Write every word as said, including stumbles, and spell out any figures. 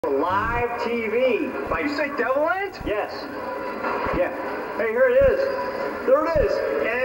Live T V. Why, you say Devilland? Yes. Yeah. Hey, here it is. There it is. And